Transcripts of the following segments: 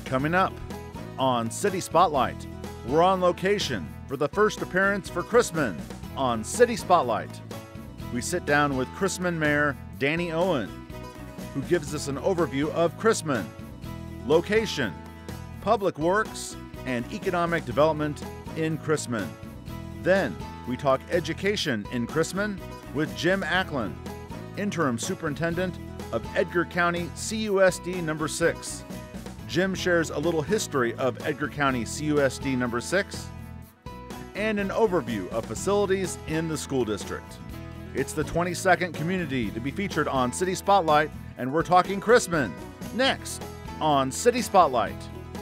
Coming up on City Spotlight, we're on location for the first appearance for Chrisman on City Spotlight. We sit down with Chrisman Mayor Danny Owen, who gives us an overview of Chrisman, location, public works, and economic development in Chrisman. Then we talk education in Chrisman with Jim Acklin, Interim Superintendent of Edgar County CUSD number 6. Jim shares a little history of Edgar County CUSD number 6 and an overview of facilities in the school district. It's the 22nd community to be featured on City Spotlight, and we're talking Chrisman next on City Spotlight.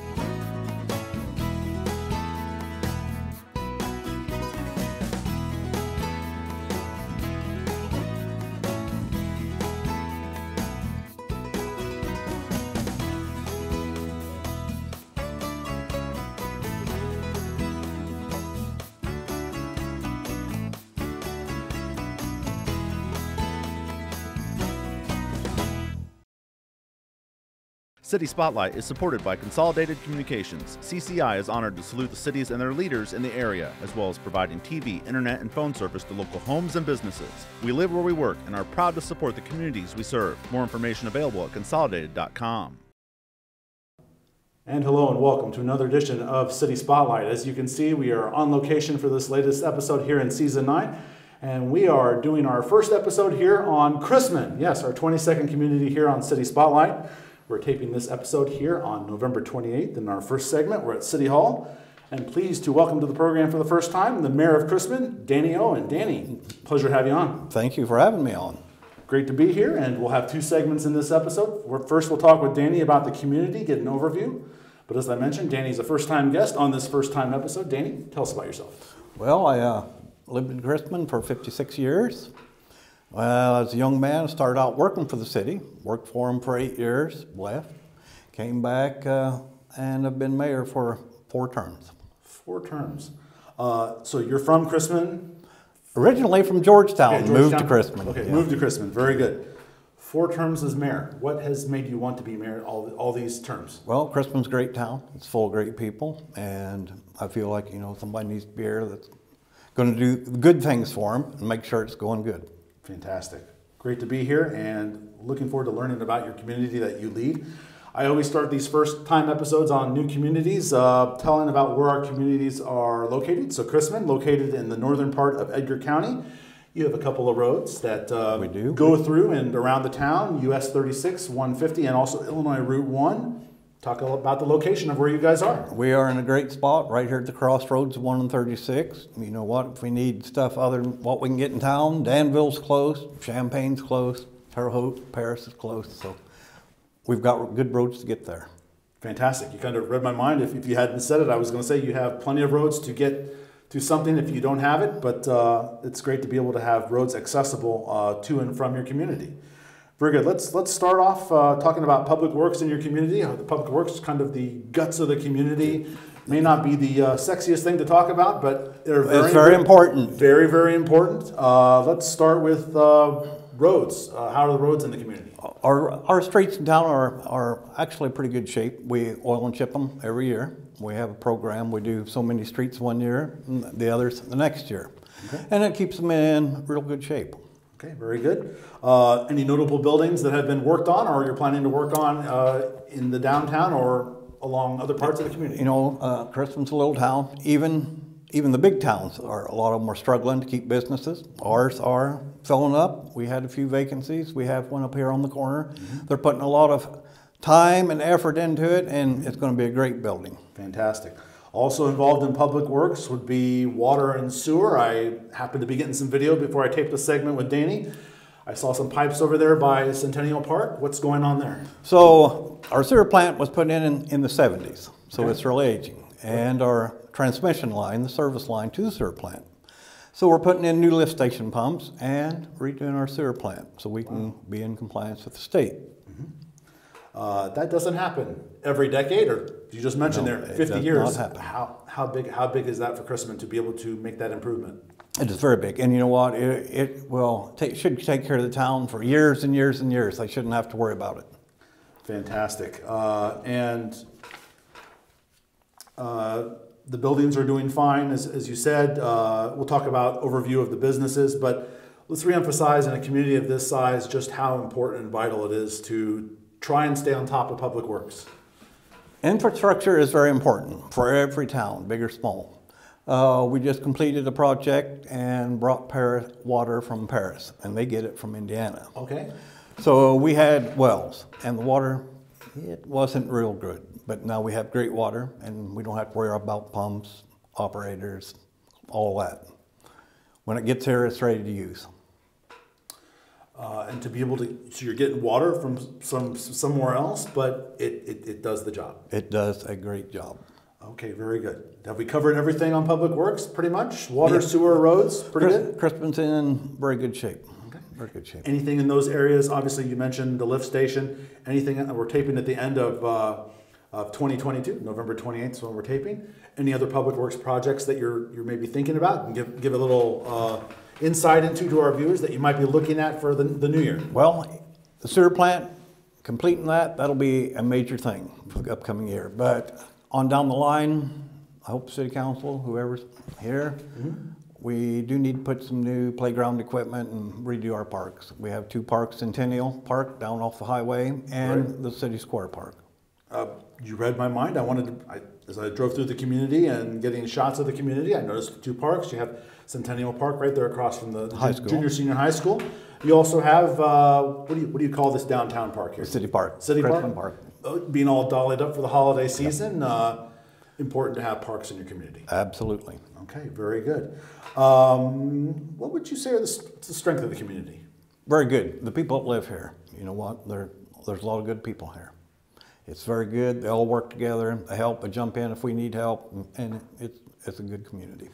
City Spotlight is supported by Consolidated Communications. CCI is honored to salute the cities and their leaders in the area, as well as providing TV, internet, and phone service to local homes and businesses. We live where we work and are proud to support the communities we serve. More information available at consolidated.com. And hello and welcome to another edition of City Spotlight. As you can see, we are on location for this latest episode here in Season 9. And we are doing our first episode here on Chrisman. Yes, our 22nd community here on City Spotlight. We're taping this episode here on November 28th. In our first segment, we're at City Hall. And pleased to welcome to the program for the first time, the Mayor of Chrisman, Danny Owen. Danny, pleasure to have you on. Thank you for having me on. Great to be here, and we'll have two segments in this episode. First, we'll talk with Danny about the community, get an overview. But as I mentioned, Danny's a first-time guest on this first-time episode. Danny, tell us about yourself. Well, I lived in Chrisman for 56 years. Well, as a young man, I started out working for the city, worked for them for 8 years, left, came back, and have been mayor for 4 terms. 4 terms. So you're from Chrisman? Originally from Georgetown, okay, moved to Chrisman. Okay, yeah. Moved to Chrisman, very good. 4 terms as mayor. What has made you want to be mayor all these terms? Well, Chrisman's a great town. It's full of great people, and I feel like, somebody needs to be here that's going to do good things for them and make sure it's going good. Fantastic. Great to be here and looking forward to learning about your community that you lead. I always start these first time episodes on new communities, telling about where our communities are located. So Chrisman, located in the northern part of Edgar County. You have a couple of roads that we do go through and around the town, US 36, 150, and also Illinois Route 1. Talk about the location of where you guys are. We are in a great spot right here at the crossroads of 1 and 36. You know what, if we need stuff other than what we can get in town, Danville's close, Champagne's close, Terre Haute, Paris is close, so we've got good roads to get there. Fantastic. You kind of read my mind. If you hadn't said it, I was going to say you have plenty of roads to get to something if you don't have it, but it's great to be able to have roads accessible to and from your community. Very good. Let's start off talking about public works in your community. The public works is kind of the guts of the community. May not be the sexiest thing to talk about, but they're very important. Very, very important. Let's start with roads. How are the roads in the community? Our streets in town are actually pretty good shape. We oil and chip them every year. We have a program. We do so many streets one year, and the others the next year. Okay. And it keeps them in real good shape. Okay, very good. Any notable buildings that have been worked on or you're planning to work on in the downtown or along other parts of the community? Chrisman's a little town. Even the big towns, a lot of them are struggling to keep businesses. Ours are filling up. We had a few vacancies. We have one up here on the corner. Mm-hmm. They're putting a lot of time and effort into it, and it's going to be a great building. Fantastic. Also involved in public works would be water and sewer. I happened to be getting some video before I taped a segment with Danny. I saw some pipes over there by Centennial Park. What's going on there? So our sewer plant was put in the 70s, so it's really aging. And our transmission line, the service line to the sewer plant. So we're putting in new lift station pumps and redoing our sewer plant so we can be in compliance with the state. That doesn't happen every decade, or you just mentioned there 50 years. Not happen. How big is that for Chrisman to be able to make that improvement? It is very big, and you know what? It should take care of the town for years and years and years. They shouldn't have to worry about it. Fantastic. And The buildings are doing fine, as you said. We'll talk about overview of the businesses, but let's reemphasize in a community of this size just how important and vital it is to try and stay on top of public works. Infrastructure is very important for every town, big or small. We just completed a project and brought water from Paris, and they get it from Indiana. Okay. So we had wells, and the water, it wasn't real good. But now we have great water, and we don't have to worry about pumps, operators, all that. When it gets here, it's ready to use. And to be able to, so you're getting water from somewhere else, but it does the job. It does a great job. Okay, very good. Have we covered everything on public works, pretty much? Water, sewer, roads, pretty good? Chrisman's in very good shape. Okay. Very good shape. Anything in those areas? Obviously, you mentioned the lift station. Anything, we're taping at the end of 2022, November 28th is when we're taping. Any other public works projects that you're maybe thinking about, and give a little insight into our viewers that you might be looking at for the new year? Well, the sewer plant, completing that'll be a major thing for the upcoming year. But on down the line, I hope City Council, whoever's here, we do need to put some new playground equipment and redo our parks. We have 2 parks, Centennial Park down off the highway, and the City Square Park. You read my mind. I wanted to, as I drove through the community and getting shots of the community, I noticed 2 parks. You have Centennial Park right there across from the high school. Junior Senior High School. You also have, what do you call this downtown park here? City Park. City Chrisman Park. Being all dollied up for the holiday season, important to have parks in your community. Absolutely. Okay, very good. What would you say are the strength of the community? Very good. The people that live here, you know what, there's a lot of good people here. It's very good. They all work together. They help. They jump in if we need help, and it's a good community.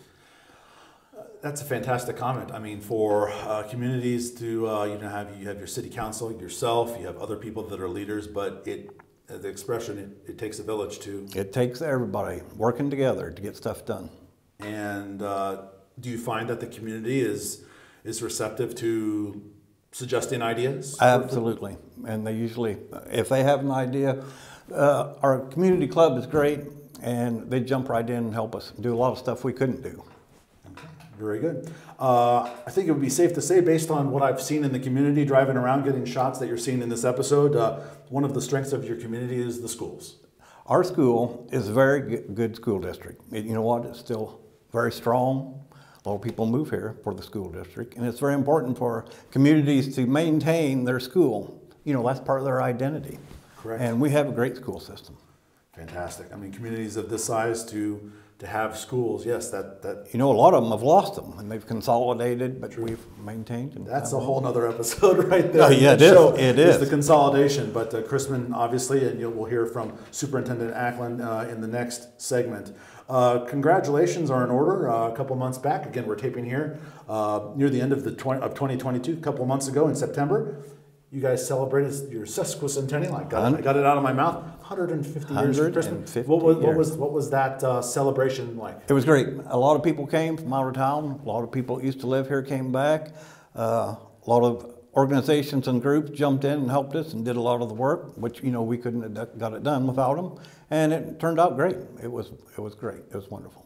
That's a fantastic comment. I mean, for communities to you have your city council, yourself, you have other people that are leaders, but the expression it takes a village to. It takes everybody working together to get stuff done. And do you find that the community is receptive to suggesting ideas? Absolutely. And they usually, if they have an idea, our community club is great, and they jump right in and help us do a lot of stuff we couldn't do. Okay, very good. I think it would be safe to say, based on what I've seen in the community, driving around, getting shots that you're seeing in this episode, one of the strengths of your community is the schools. Our school is a very good school district. You know what? It's still very strong. A lot of people move here for the school district, and it's very important for communities to maintain their school. You know, that's part of their identity. Correct. And we have a great school system. Fantastic. I mean, communities of this size to have schools, yes, that. You know, a lot of them have lost them, and they've consolidated, but we've maintained. And that's a whole nother episode right there. Yeah, it is. It is the consolidation, but Chrisman, obviously, and we'll hear from Superintendent Acklin in the next segment. Congratulations are in order. A couple months back, again, we're taping here near the end of 2022. A couple months ago in September, you guys celebrated your sesquicentennial. I got it out of my mouth. 150 years of Chrisman. What was that celebration like? It was great. A lot of people came from out of town. A lot of people that used to live here came back. A lot of organizations and groups jumped in and helped us and did a lot of the work, which we couldn't have got it done without them. And it turned out great. It was great. It was wonderful.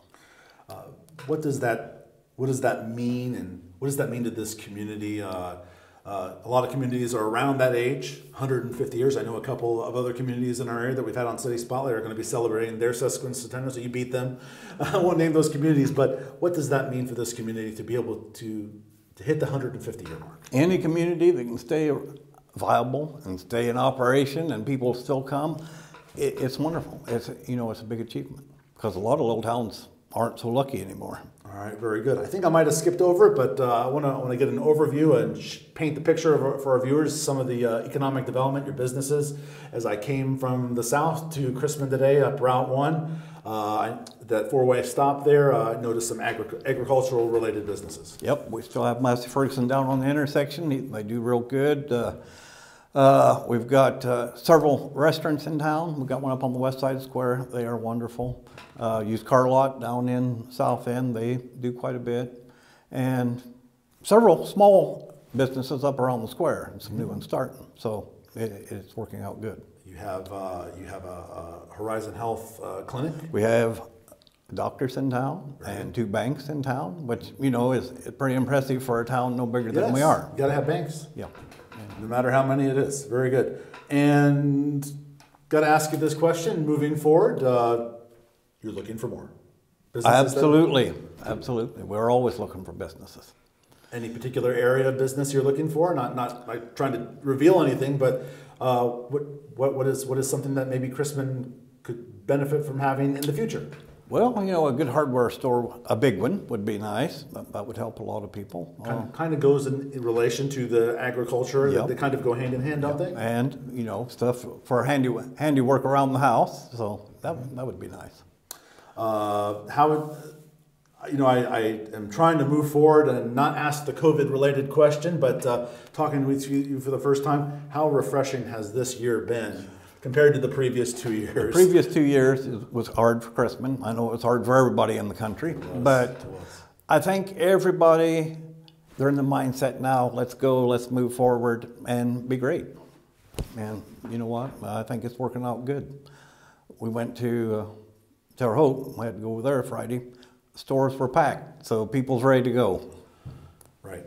What does that mean, and what does that mean to this community? A lot of communities are around that age, 150 years. I know a couple of other communities in our area that we've had on City Spotlight are going to be celebrating their sesquicentennial, so you beat them. I won't name those communities, but what does that mean for this community to be able to hit the 150-year mark? Any community that can stay viable and stay in operation and people still come, it's wonderful. It's a big achievement, because a lot of little towns aren't so lucky anymore. All right, very good. I think I might have skipped over it, but I want to get an overview and paint the picture for our viewers, some of the economic development, your businesses. As I came from the south to Chrisman today up Route 1, that four-way stop there, I noticed some agricultural related businesses. Yep, we still have Massey Ferguson down on the intersection. They do real good. We've got several restaurants in town. We've got one up on the west side square. They are wonderful. Used car lot down in South End. They do quite a bit. And several small businesses up around the square, and some new ones starting. So it's working out good. You have a Horizon Health clinic? We have doctors in town and 2 banks in town, which, you know, is pretty impressive for a town no bigger than we are. You got to have banks. Yeah. No matter how many it is. Very good. And got to ask you this question moving forward. You're looking for more businesses? Absolutely. Absolutely. We're always looking for businesses. Any particular area of business you're looking for? Not like trying to reveal anything, but what is something that maybe Chrisman could benefit from having in the future? Well, you know, a good hardware store, a big one, would be nice. That would help a lot of people. Kind of goes in relation to the agriculture. Yep. They kind of go hand in hand, don't they? And, you know, stuff for handiwork around the house. So that would be nice. You know, I am trying to move forward and not ask the COVID-related question, but talking with you for the first time, how refreshing has this year been compared to the previous 2 years? The previous 2 years was hard for Chrisman. I know it was hard for everybody in the country, but I think everybody, they're in the mindset now, let's go, let's move forward and be great. And you know what? I think it's working out good. We went to Terre Haute. We had to go over there Friday. Stores were packed, so people's ready to go. Right.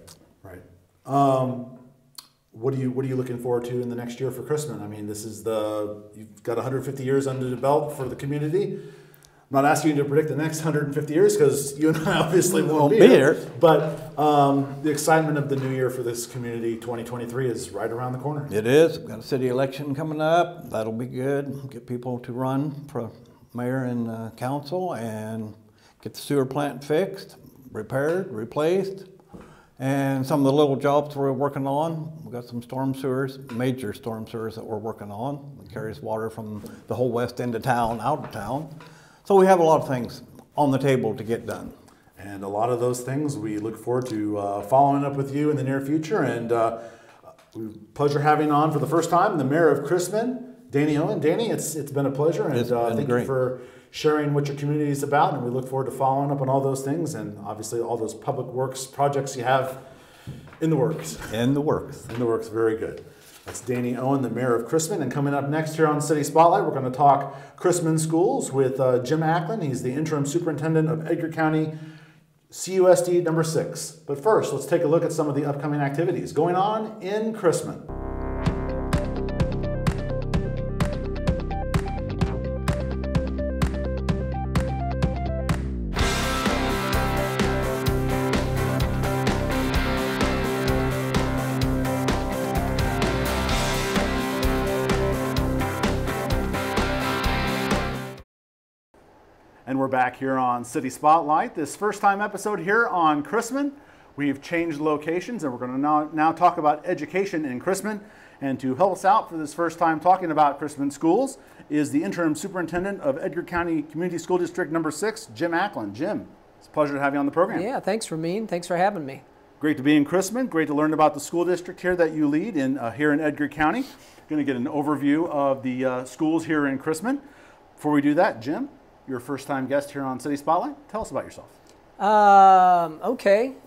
What are you looking forward to in the next year for Chrisman? I mean, you've got 150 years under the belt for the community. I'm not asking you to predict the next 150 years because you and I obviously won't be here. But the excitement of the new year for this community, 2023, is right around the corner. It is. We've got a city election coming up. That'll be good. Get people to run for mayor and council and get the sewer plant fixed, repaired, replaced. And some of the little jobs we're working on, we've got some storm sewers, major storm sewers that we're working on. It carries water from the whole west end of town, out of town. So we have a lot of things on the table to get done. And a lot of those things we look forward to following up with you in the near future. And pleasure having on for the first time the mayor of Chrisman, Danny Owen. Danny, it's been a pleasure. And thank you for sharing what your community is about, and we look forward to following up on all those things and obviously all those public works projects you have in the works. In the works. Very good. That's Danny Owen, the mayor of Chrisman. And coming up next here on City Spotlight, we're going to talk Chrisman Schools with Jim Acklin. He's the interim superintendent of Edgar County CUSD number 6. But first, let's take a look at some of the upcoming activities going on in Chrisman. And we're back here on City Spotlight. This first time episode here on Chrisman. We've changed locations and we're going to now talk about education in Chrisman. And to help us out for this first time talking about Chrisman Schools is the interim superintendent of Edgar County Community School District number 6, Jim Acklin. Jim, it's a pleasure to have you on the program. Yeah, thanks, Ramin. Thanks for having me. Great to be in Chrisman. Great to learn about the school district here that you lead here in Edgar County. Going to get an overview of the schools here in Chrisman. Before we do that, Jim, you're a first-time guest here on City Spotlight. Tell us about yourself. Okay.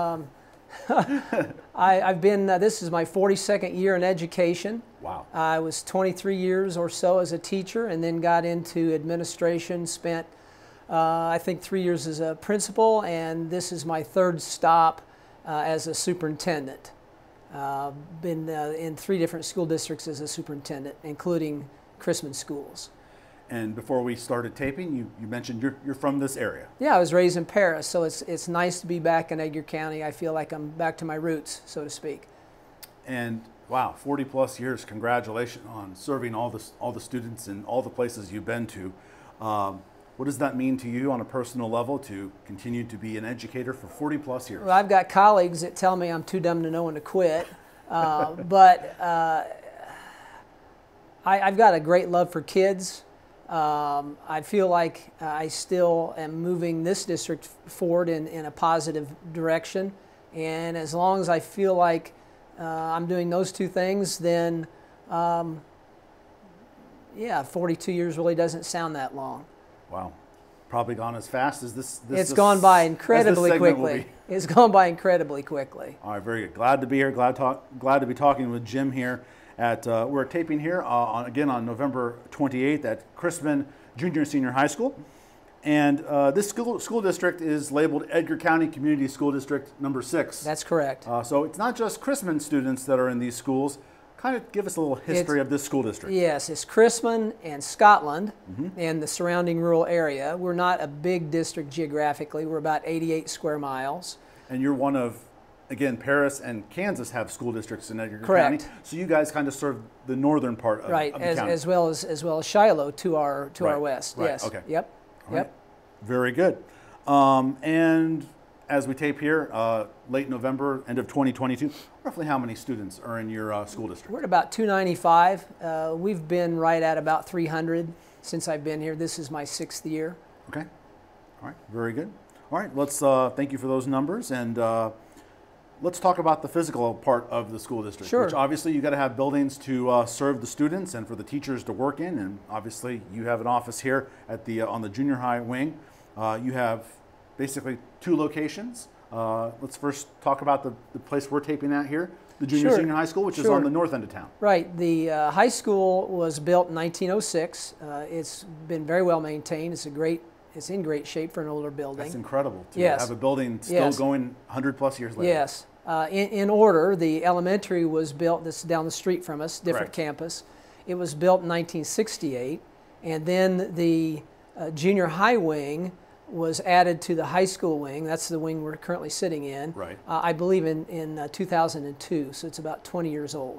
I've been, this is my 42nd year in education. Wow. I was 23 years or so as a teacher and then got into administration, spent I think 3 years as a principal, and this is my 3rd stop as a superintendent. Been in 3 different school districts as a superintendent, including Chrisman Schools. And before we started taping, you mentioned you're from this area. Yeah, I was raised in Paris, so it's nice to be back in Edgar County. I feel like I'm back to my roots, so to speak. And wow, 40 plus years! Congratulations on serving all the students in all the places you've been to. What does that mean to you on a personal level to continue to be an educator for 40 plus years? Well, I've got colleagues that tell me I'm too dumb to know when to quit, but I've got a great love for kids. I feel like I still am moving this district forward in a positive direction, and as long as I feel like I'm doing those 2 things, then yeah, 42 years really doesn't sound that long. Wow, probably gone as fast as this. It's gone by incredibly quickly. It's gone by incredibly quickly. All right, very good. Glad to be here. Glad to be talking with Jim here. We're taping here again on November 28th at Chrisman Junior and Senior High School. And this school district is labeled Edgar County Community School District number 6. That's correct. So it's not just Chrisman students that are in these schools. Kind of give us a little history of this school district. Yes, it's Chrisman and Scotland and the surrounding rural area. We're not a big district geographically. We're about 88 square miles. And you're one of, again, Paris and Kansas have school districts in Edgar Correct. County. So you guys kind of serve the northern part of, right, of the county. as well as Shiloh to our Right, west. right, Yes. okay. Yep. All Yep. right. Very good. And as we tape here, late November, end of 2022, roughly how many students are in your school district? We're at about 295. We've been right at about 300 since I've been here. This is my 6th year. Okay. All right. Very good. All right. Let's thank you for those numbers, and let's talk about the physical part of the school district. Sure. Which obviously you got to have buildings to serve the students and for the teachers to work in, and obviously you have an office here at the on the junior high wing. You have basically 2 locations. Let's first talk about the place we're taping at here, the junior senior high school, which is on the north end of town. Right. The high school was built in 1906. It's been very well maintained. It's in great shape for an older building. That's incredible to Yes. have a building still going 100+ years later. Yes. In order, the elementary was built, this is down the street from us, different campus. It was built in 1968, and then the junior high wing was added to the high school wing. That's the wing we're currently sitting in. Right. I believe in 2002, so it's about 20 years old.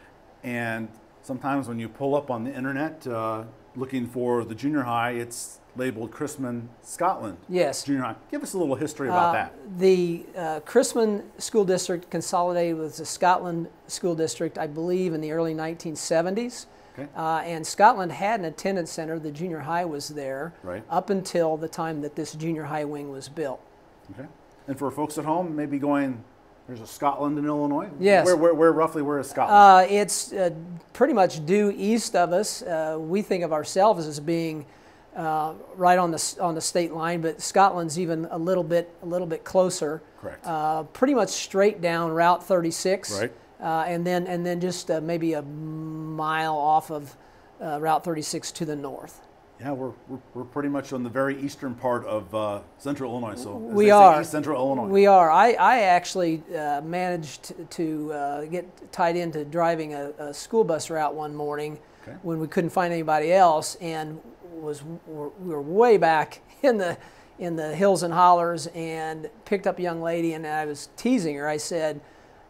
And sometimes when you pull up on the internet looking for the junior high, it's labeled Chrisman-Scottland. Yes. Junior high. Give us a little history about that. The Chrisman School District consolidated with the Scotland School District, I believe, in the early 1970s. Okay. And Scotland had an attendance center. The junior high was there up until the time that this junior high wing was built. Okay. And for folks at home, maybe going, there's a Scotland in Illinois? Yes. Where roughly, where is Scotland? It's pretty much due east of us. We think of ourselves as being right on the state line, but Scotland's even a little bit closer. Correct. Pretty much straight down Route 36. Right. And then just maybe a mile off of Route 36 to the north. Yeah, we're pretty much on the very eastern part of central Illinois. So we are East Central Illinois. We are. I actually managed to get tied into driving a school bus route one morning when we couldn't find anybody else, and we were way back in the hills and hollers, and picked up a young lady, and I was teasing her. I said,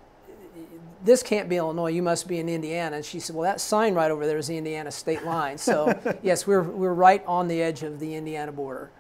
"This can't be Illinois, you must be in Indiana." And she said, "Well, that sign right over there is the Indiana state line." So yes, we're right on the edge of the Indiana border.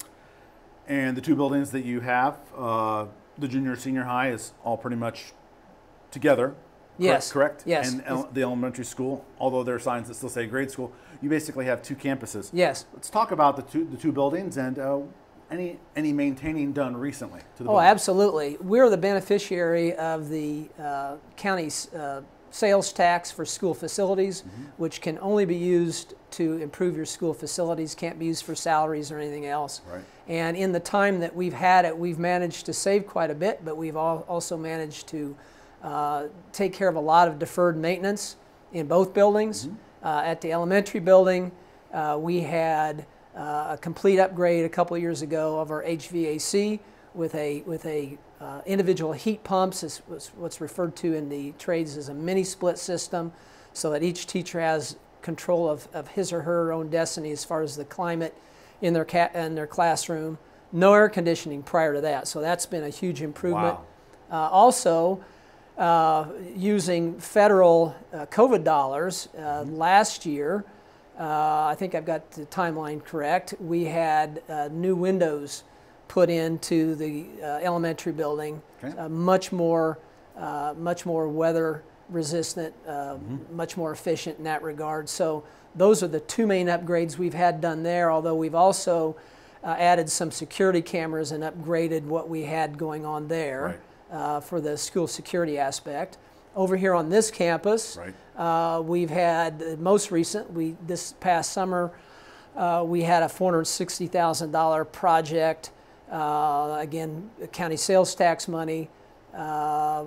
And the 2 buildings that you have, the junior senior high is all pretty much together. Yes. Correct? Yes. And the elementary school, although there are signs that still say grade school, you basically have 2 campuses. Yes. Let's talk about the two buildings and any maintaining done recently to the Oh, building. absolutely. We're the beneficiary of the county's sales tax for school facilities, which can only be used to improve your school facilities, can't be used for salaries or anything else. Right. And in the time that we've had it, we've managed to save quite a bit, but we've also managed to take care of a lot of deferred maintenance in both buildings. At the elementary building, we had a complete upgrade a couple of years ago of our HVAC with a individual heat pumps. Is what's referred to in the trades as a mini split system, so that each teacher has control of his or her own destiny as far as the climate in their classroom. No air conditioning prior to that, so that's been a huge improvement. Wow. Also, using federal COVID dollars last year, I think I've got the timeline correct, we had new windows put into the elementary building, much more weather resistant, much more efficient in that regard. So those are the 2 main upgrades we've had done there, although we've also added some security cameras and upgraded what we had going on there. For the school security aspect. Over here on this campus, we've had most recent, this past summer, we had a $460,000 project, again, county sales tax money, a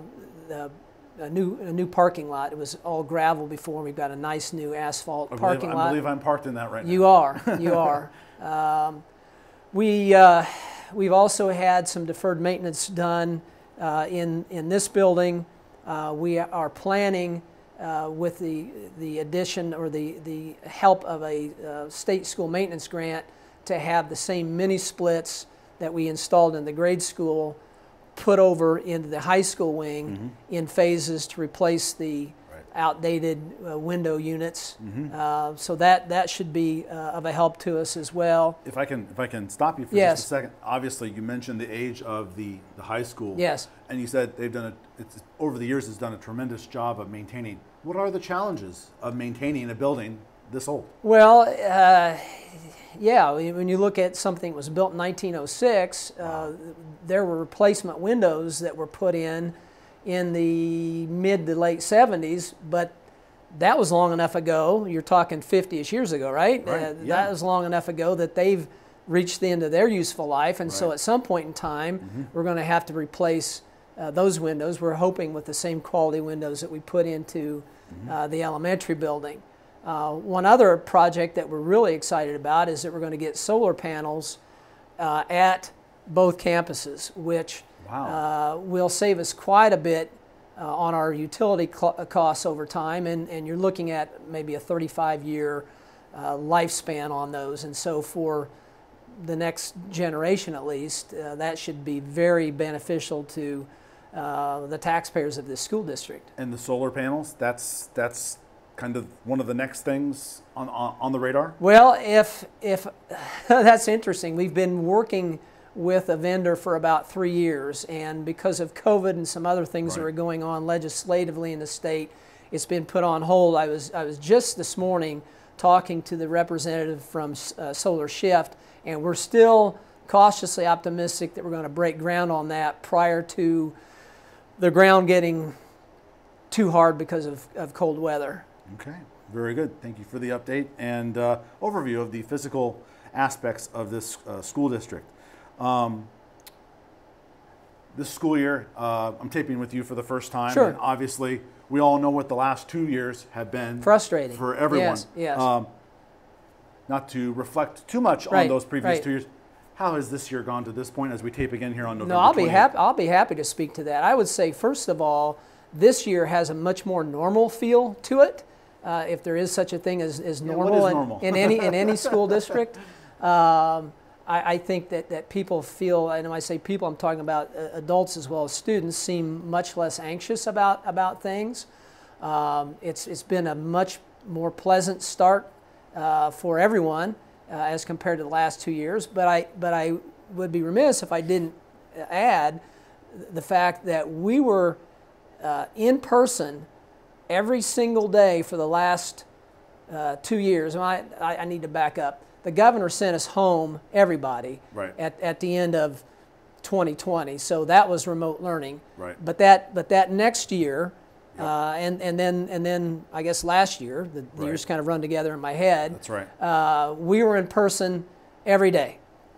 new parking lot. It was all gravel before. We've got a nice new asphalt parking lot. I believe I'm parked in that right now. You are, you are. We've also had some deferred maintenance done in this building. We are planning with the addition or the help of a state school maintenance grant to have the same mini splits that we installed in the grade school put over into the high school wing in phases to replace the outdated window units. So that should be of a help to us as well. If I can stop you for just a second. Obviously, you mentioned the age of the high school. Yes. And you said they've done over the years has done a tremendous job of maintaining. What are the challenges of maintaining a building this old? Well, yeah, when you look at something that was built in 1906, there were replacement windows that were put in the mid to late 70s, but that was long enough ago. You're talking 50-ish years ago, right? That was long enough ago that they've reached the end of their useful life, and so at some point in time, we're going to have to replace those windows. We're hoping with the same quality windows that we put into the elementary building. One other project that we're really excited about is that we're going to get solar panels at both campuses, which will save us quite a bit on our utility costs over time, and you're looking at maybe a 35-year lifespan on those. And so for the next generation at least, that should be very beneficial to the taxpayers of this school district. And the solar panels, that's kind of one of the next things on the radar? Well, if that's interesting. We've been working with a vendor for about 3 years, and because of COVID and some other things that were going on legislatively in the state, it's been put on hold. I was just this morning talking to the representative from Solar Shift, and we're still cautiously optimistic that we're going to break ground on that prior to the ground getting too hard because of cold weather. Okay, very good. Thank you for the update and overview of the physical aspects of this school district. This school year, I'm taping with you for the first time. Sure. And obviously, we all know what the last 2 years have been. Frustrating. For everyone. Yes, yes. Not to reflect too much on those previous 2 years. How has this year gone to this point as we tape again here on November 20th? I'll be happy to speak to that. I would say, first of all, this year has a much more normal feel to it, if there is such a thing as normal, in any school district. I think that people feel, and when I say people, I'm talking about adults as well as students, seem much less anxious about things. It's been a much more pleasant start for everyone as compared to the last 2 years. But I would be remiss if I didn't add the fact that we were in person every single day for the last 2 years. And I need to back up. The governor sent us home, everybody, at the end of 2020. So that was remote learning. Right. But that next year, and then I guess last year, the years kind of run together in my head. That's right. We were in person every day.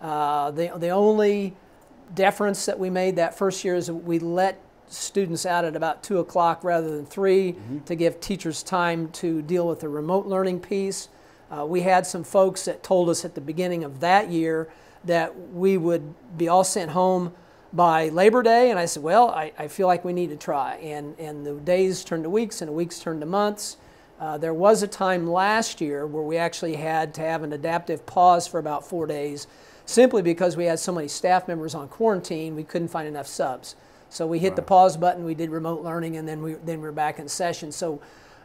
The only deference that we made that first year is we let students out at about 2 o'clock rather than 3 to give teachers time to deal with the remote learning piece. We had some folks that told us at the beginning of that year that we would be all sent home by Labor Day, and I said, well, I feel like we need to try. And the days turned to weeks and the weeks turned to months. There was a time last year where we actually had to have an adaptive pause for about 4 days, simply because we had so many staff members on quarantine, we couldn't find enough subs. So we hit the pause button, we did remote learning, and then we're back in session. So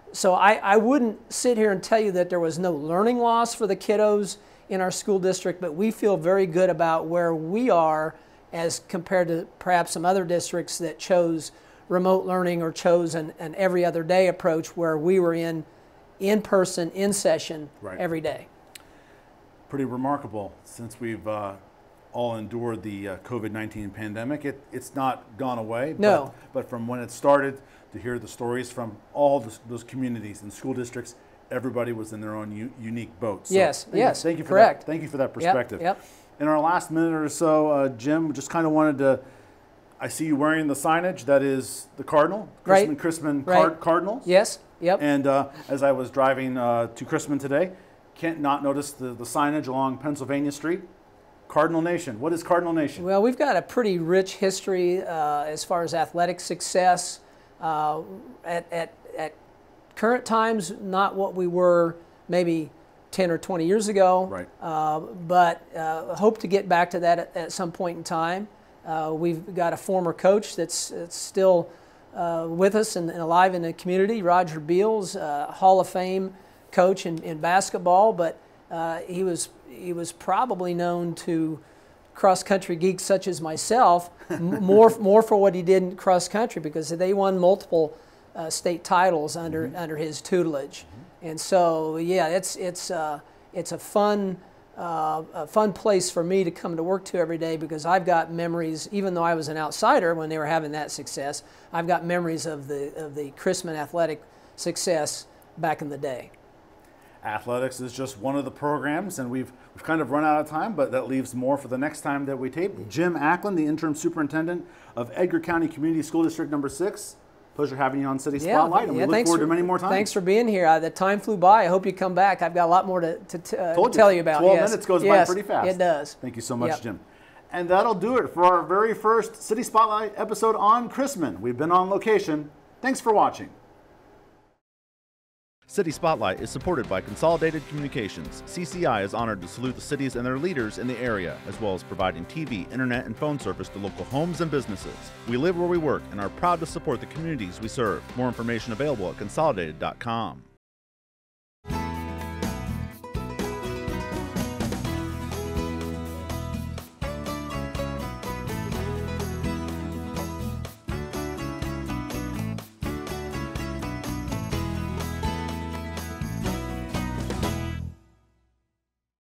I wouldn't sit here and tell you that there was no learning loss for the kiddos in our school district, but we feel very good about where we are as compared to perhaps some other districts that chose remote learning or chose an every other day approach, where we were in person, in session every day. Pretty remarkable, since we've all endured the COVID-19 pandemic. It's not gone away. No. But from when it started, to hear the stories from all those communities and school districts, everybody was in their own unique boat. So yes, thank you for correct. that. Thank you for that perspective. Yep. In our last minute or so, Jim, just kind of wanted to, I see you wearing the signage that is the Cardinal, Chrisman Cardinals. Yes, yep. And as I was driving to Chrisman today, can't not notice the signage along Pennsylvania Street, Cardinal Nation. What is Cardinal Nation? Well, we've got a pretty rich history as far as athletic success. At current times, not what we were maybe 10 or 20 years ago, Right. But hope to get back to that at some point in time. We've got a former coach that's still with us and alive in the community, Roger Beals, Hall of Fame coach in basketball, but he was probably known to cross-country geeks such as myself more for what he did in cross-country, because they won multiple state titles under his tutelage. And so, yeah, it's a fun place for me to come to work to every day, because I've got memories, even though I was an outsider when they were having that success, I've got memories of the Chrisman athletic success back in the day. Athletics is just one of the programs, and we've kind of run out of time, but that leaves more for the next time that we tape. Jim Acklin, the interim superintendent of Edgar County Community School District number 6. Pleasure having you on City Spotlight, and we look forward to many more times. Thanks for being here. The time flew by. I hope you come back. I've got a lot more to tell you about. 12 minutes goes by pretty fast. It does. Thank you so much, Jim. And that'll do it for our very first City Spotlight episode on Chrisman. We've been on location. Thanks for watching. City Spotlight is supported by Consolidated Communications. CCI is honored to salute the cities and their leaders in the area, as well as providing TV, internet, and phone service to local homes and businesses. We live where we work and are proud to support the communities we serve. More information available at consolidated.com.